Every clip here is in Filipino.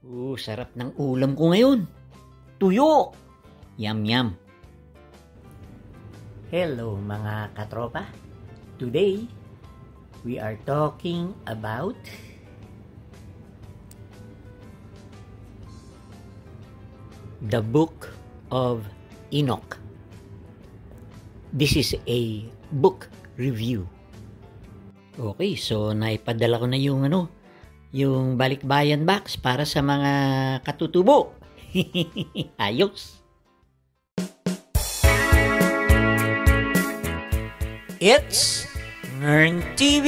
Sarap ng ulam ko ngayon. Tuyo! Yum yum. Hello mga katropa. Today, we are talking about The Book of Enoch. This is a book review. Okay, so naipadala ko na yung balikbayan box para sa mga katutubo. Ayos! It's Nern TV!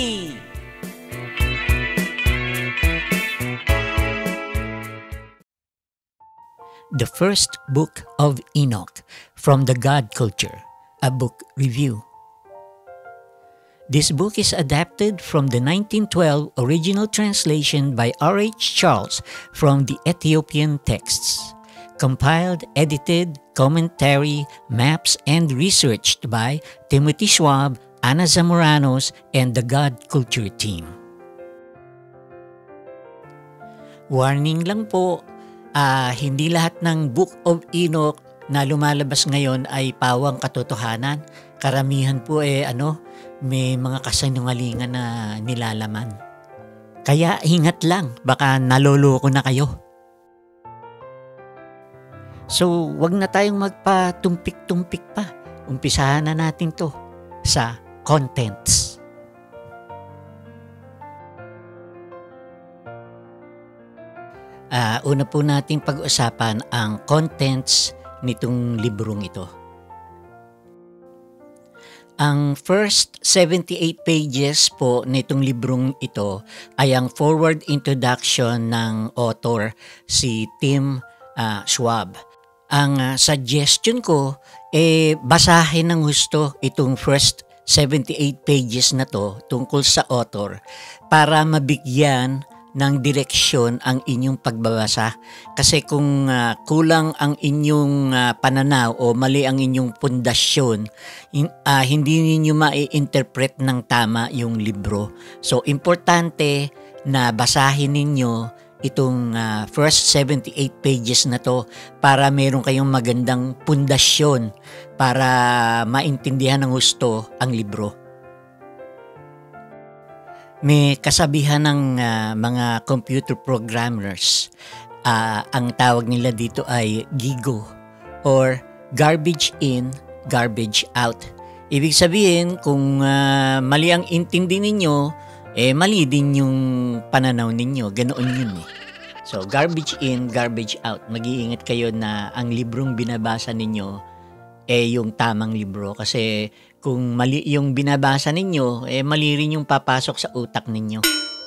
The First Book of Enoch from the God Culture, a book review. This book is adapted from the 1912 original translation by R.H. Charles from the Ethiopian texts. Compiled, edited, commentary, maps, and researched by Timothy Schwab, Ana Zamoranos, and the God Culture team. Warning lang po, hindi lahat ng Book of Enoch na lumalabas ngayon ay pawang katotohanan. Karamihan po may mga kasinungalingan na nilalaman. Kaya ingat lang, baka naloloko na kayo. So, wag na tayong magpatumpik-tumpik pa. Umpisahan na natin to sa contents. Una po nating pag-usapan ang contents nitong librong ito. Ang first 78 pages po nitong librong ito ay ang forward introduction ng author, si Tim Schwab. Ang suggestion ko, basahin ng gusto itong first 78 pages na to tungkol sa author para mabigyan ng direksyon ang inyong pagbabasa. Kasi kung kulang ang inyong pananaw o mali ang inyong pundasyon, hindi ninyo mai-interpret ng tama yung libro. So, importante na basahin ninyo itong first 78 pages na to para meron kayong magandang pundasyon para maintindihan ng gusto ang libro. May kasabihan ng mga computer programmers. Ang tawag nila dito ay GIGO or garbage in, garbage out. Ibig sabihin, kung mali ang intindi ninyo, mali din yung pananaw ninyo. Ganoon yun . So, garbage in, garbage out. Mag-iingat kayo na ang librong binabasa ninyo yung tamang libro. Kasi kung mali yung binabasa ninyo, mali rin yung papasok sa utak ninyo.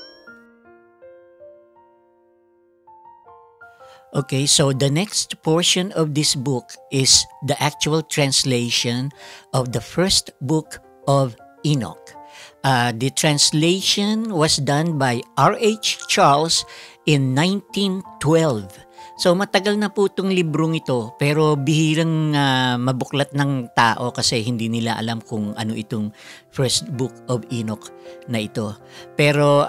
Okay, so the next portion of this book is the actual translation of the first book of Enoch. The translation was done by R.H. Charles in 1912. So matagal na po itong librong ito, pero bihirang mabuklat ng tao kasi hindi nila alam kung ano itong first book of Enoch na ito. Pero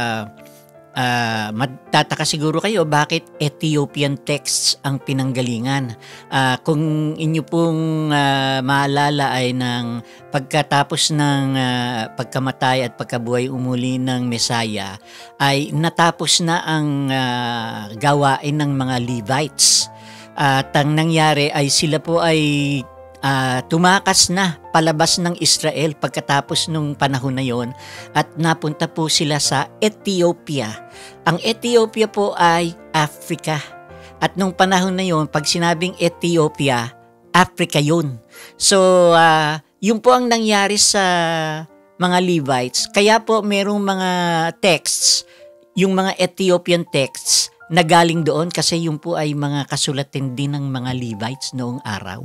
matataka siguro kayo bakit Ethiopian texts ang pinanggalingan. Kung inyo pong maalala ay ng pagkatapos ng pagkamatay at pagkabuhay umuli ng Mesaya ay natapos na ang gawain ng mga Levites. At ang nangyari ay sila po ay tumakas na palabas ng Israel pagkatapos nung panahon na yon at napunta po sila sa Ethiopia. Ang Ethiopia po ay Africa. At nung panahon na yon, pag sinabing Ethiopia, Africa yun. So, yun po ang nangyari sa mga Levites. Kaya po merong mga texts, yung mga Ethiopian texts na galing doon kasi yun po ay mga kasulatan din ng mga Levites noong araw.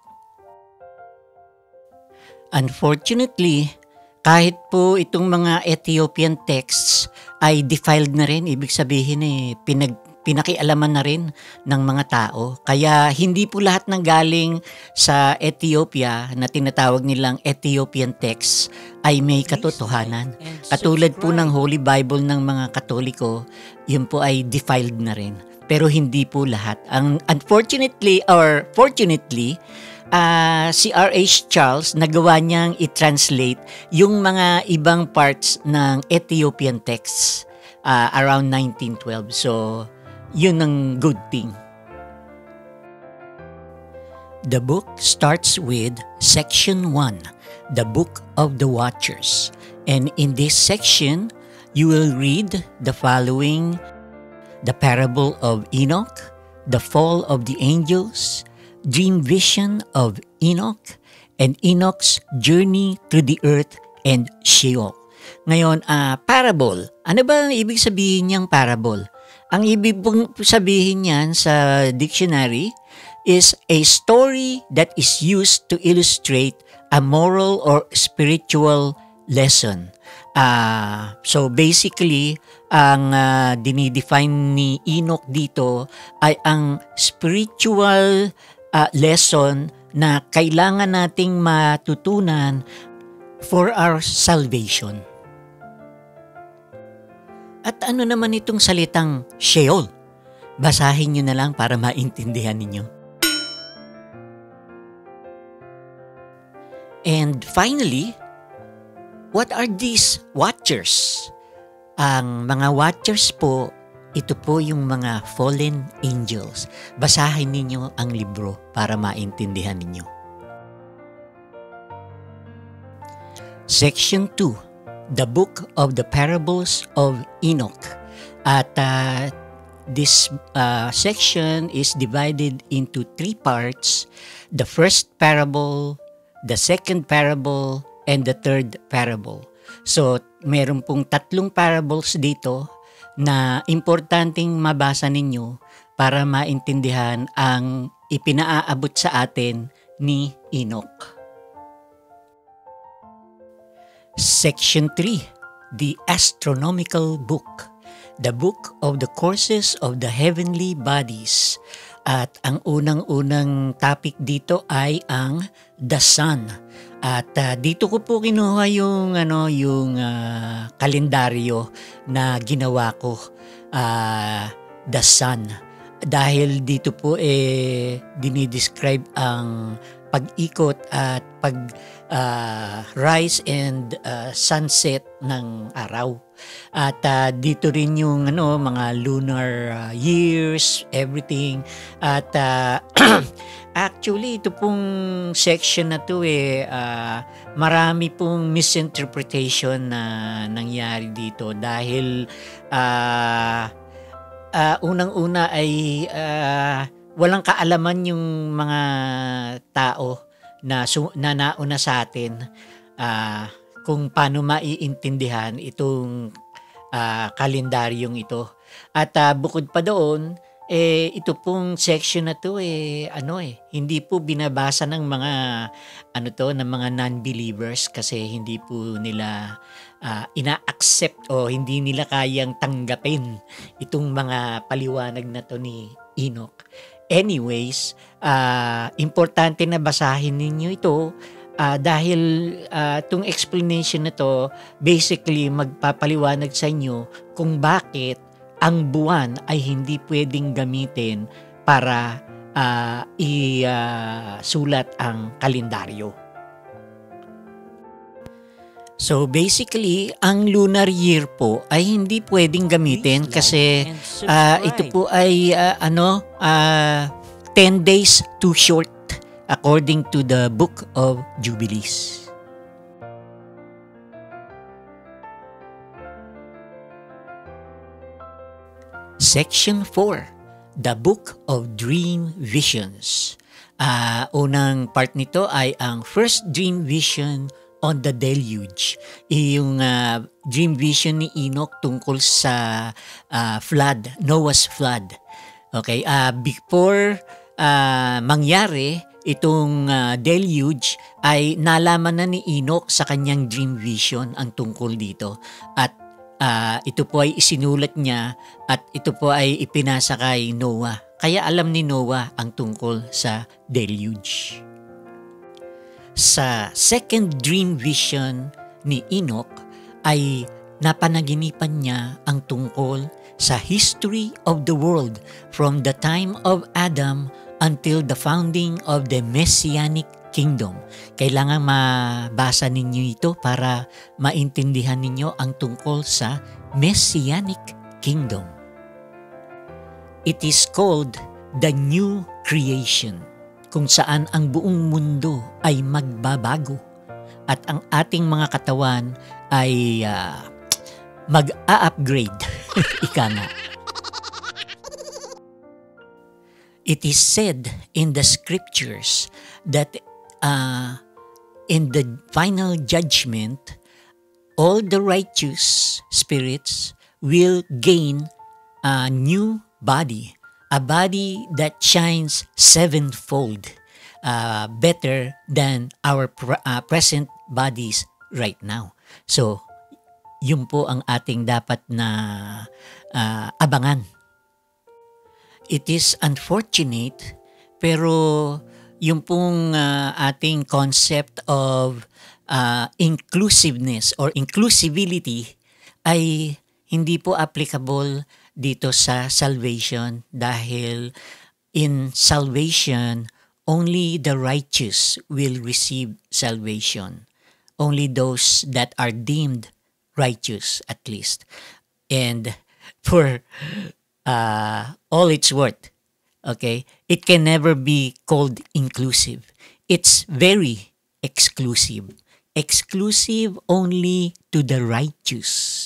Unfortunately, kahit po itong mga Ethiopian texts ay defiled na rin, ibig sabihin pinakialaman na rin ng mga tao. Kaya hindi po lahat ng galing sa Ethiopia na tinatawag nilang Ethiopian texts ay may katotohanan. Katulad po ng Holy Bible ng mga Katoliko, yun po ay defiled na rin. Pero hindi po lahat. Unfortunately or fortunately, si R.H. Charles nagawa niyang i-translate yung mga ibang parts ng Ethiopian texts around 1912. So, yun ang good thing. The book starts with section 1, the Book of the Watchers. And in this section, you will read the following: the parable of Enoch, the fall of the angels, dream vision of Enoch, and Enoch's journey through the earth and Sheol. Ngayon, parable. Ano ba ang ibig sabihin niyang parable? Ang ibig pong sabihin niyan sa dictionary is a story that is used to illustrate a moral or spiritual lesson. So basically, ang dinidefine ni Enoch dito ay ang spiritual lesson na kailangan nating matutunan for our salvation. At ano naman itong salitang Sheol? Basahin nyo na lang para maintindihan ninyo. And finally, what are these watchers? Ang mga watchers po, ito po yung mga fallen angels. Basahin ninyo ang libro para maintindihan ninyo. Section 2, the Book of the Parables of Enoch. At this section is divided into 3 parts. The first parable, the second parable, and the third parable. So, meron pong 3 parables dito na importanteng mabasa ninyo para maintindihan ang ipinaaabot sa atin ni Enoch. Section 3, the Astronomical Book, the Book of the Courses of the Heavenly Bodies. At ang unang-unang topic dito ay ang the Sun. At dito ko po kinuha yung kalendaryo na ginawa ko, the Sun. Dahil dito po dinidescribe ang pag-ikot at rise and sunset ng araw. At dito rin yung mga lunar years, everything. At actually, ito pong section na to marami pong misinterpretation na nangyari dito dahil unang-una ay walang kaalaman yung mga tao na nauna sa atin kung paano maiintindihan itong kalendaryong ito. At bukod pa doon, ito pong section na to hindi po binabasa ng mga ng mga non-believers kasi hindi po nila ina-accept o hindi nila kayang tanggapin itong mga paliwanag na to ni Enoch. Anyways, importante na basahin ninyo ito dahil itong explanation na to basically magpapaliwanag sa inyo kung bakit ang buwan ay hindi pwedeng gamitin para isulat ang kalendaryo. So basically, ang lunar year po ay hindi pwedeng gamitin kasi ito po ay 10 days too short according to the Book of Jubilees. Section 4, the Book of Dream Visions. Unang part nito ay ang first dream vision on the deluge. Yung dream vision ni Enoch tungkol sa flood, Noah's flood. Okay, before mangyari itong deluge ay nalaman na ni Enoch sa kanyang dream vision ang tungkol dito. At Ito po ay isinulat niya at ito po ay ipinasa kay Noah. Kaya alam ni Noah ang tungkol sa deluge. Sa second dream vision ni Enoch ay napanaginipan niya ang tungkol sa history of the world from the time of Adam until the founding of the Messianic Kingdom. Kailangan mabasa ninyo ito para maintindihan ninyo ang tungkol sa Messianic Kingdom. It is called the new creation, kung saan ang buong mundo ay magbabago at ang ating mga katawan ay mag-a-upgrade. Ika nga. It is said in the scriptures that in the final judgment, all the righteous spirits will gain a new body, a body that shines sevenfold, better than our present bodies right now. So, yun po ang ating dapat na abangan. It is unfortunate, pero yung pong ating concept of inclusiveness or inclusivity ay hindi po applicable dito sa salvation, dahil in salvation, only the righteous will receive salvation. Only those that are deemed righteous, at least. And for all it's worth, okay, it can never be called inclusive. It's very exclusive. Exclusive only to the righteous.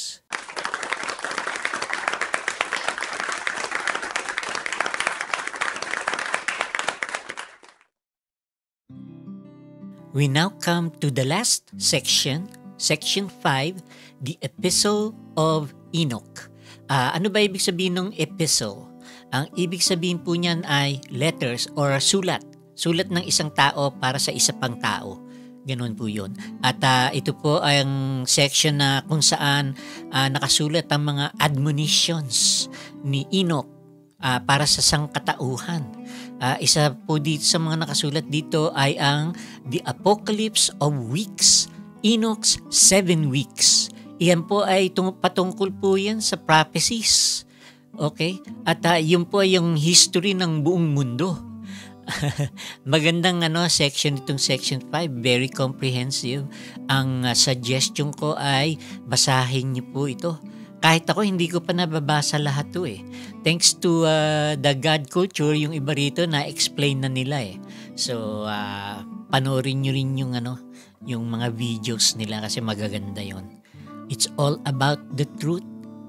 We now come to the last section, section 5, the Epistle of Enoch. Ano ba ibig sabihin ng epistle? Ang ibig sabihin po niyan ay letters or sulat. Sulat ng isang tao para sa isa pang tao. Ganun po yun. At ito po ay ang section na kung saan nakasulat ang mga admonitions ni Enoch para sa sangkatauhan. Isa po dito sa mga nakasulat dito ay ang The Apocalypse of Weeks, Enoch's 7 Weeks. Iyan po ay patungkol po yan sa prophecies. Okay? At yun po ay yung history ng buong mundo. Magandang section itong section 5, very comprehensive. Ang suggestion ko ay basahin niyo po ito. Kahit ako hindi ko pa nababasa lahat to Thanks to the God Culture, yung iba rito na-explain na nila So panoorin niyo rin yung mga videos nila kasi magaganda yon. It's all about the truth.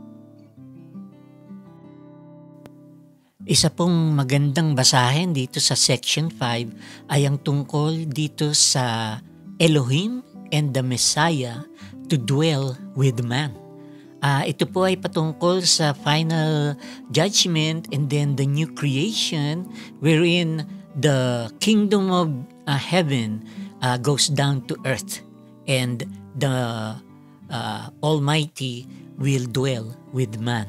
Isa pong magandang basahin dito sa section 5 ay ang tungkol dito sa Elohim and the Messiah to dwell with man. Ito po ay patungkol sa final judgment and then the new creation wherein the kingdom of heaven goes down to earth and the Almighty will dwell with man.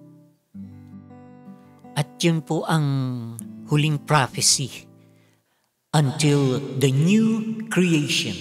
At yun po ang huling prophecy until the new creation.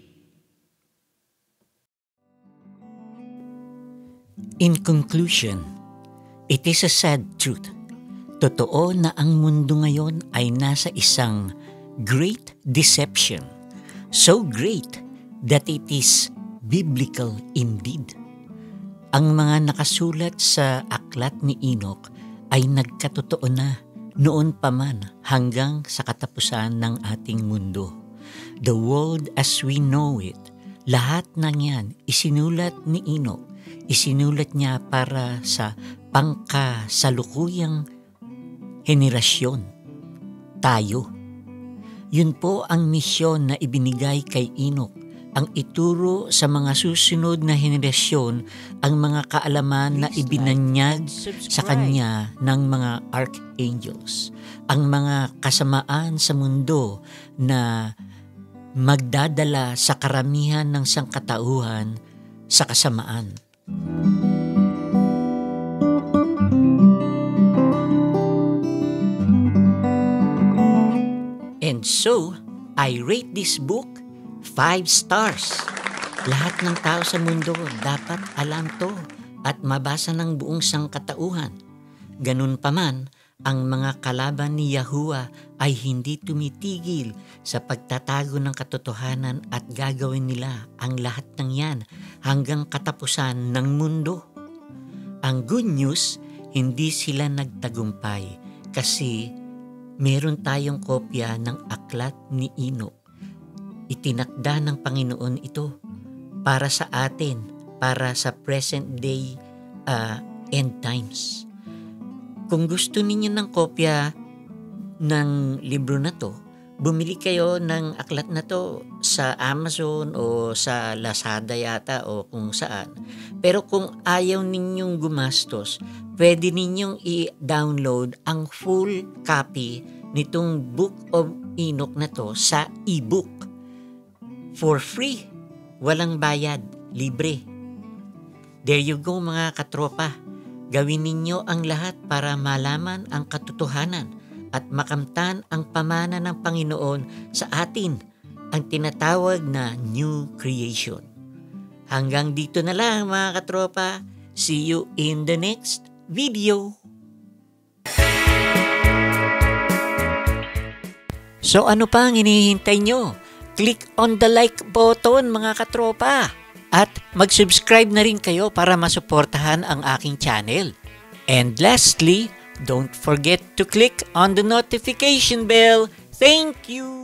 In conclusion, it is a sad truth. Totoo na ang mundo ngayon ay nasa isang great deception. So great that it is biblical indeed. Ang mga nakasulat sa aklat ni Enoch ay nagkatotoo na noon pa man hanggang sa katapusan ng ating mundo. The world as we know it, lahat ng yan isinulat ni Enoch. Isinulat niya para sa pangkasalukuyang henerasyon, tayo. Yun po ang misyon na ibinigay kay Enoch, ang ituro sa mga susunod na henerasyon ang mga kaalaman na ibinanyag sa kanya ng mga archangels, ang mga kasamaan sa mundo na magdadala sa karamihan ng sangkatauhan sa kasamaan. so, I rate this book 5 stars. Lahat ng tao sa mundo dapat alam to at mabasa ng buong sangkatauhan. Ganun pa man, ang mga kalaban ni Yahuwah ay hindi tumitigil sa pagtatago ng katotohanan at gagawin nila ang lahat ng yan hanggang katapusan ng mundo. Ang good news, hindi sila nagtagumpay kasi meron tayong kopya ng aklat ni Enoch. Itinakda ng Panginoon ito para sa atin, para sa present day end times. Kung gusto ninyo ng kopya ng libro na to, bumili kayo ng aklat na to sa Amazon o sa Lazada yata o kung saan. Pero kung ayaw ninyong gumastos, pwede ninyong i-download ang full copy nitong Book of Enoch na to sa e-book. For free, walang bayad, libre. There you go mga katropa. Gawin ninyo ang lahat para malaman ang katotohanan at makamtan ang pamana ng Panginoon sa atin, ang tinatawag na new creation. Hanggang dito na lang mga katropa. See you in the next video. So ano pa ang hinihintay nyo? Click on the like button mga katropa. At mag-subscribe na rin kayo para masuportahan ang aking channel. And lastly, don't forget to click on the notification bell. Thank you!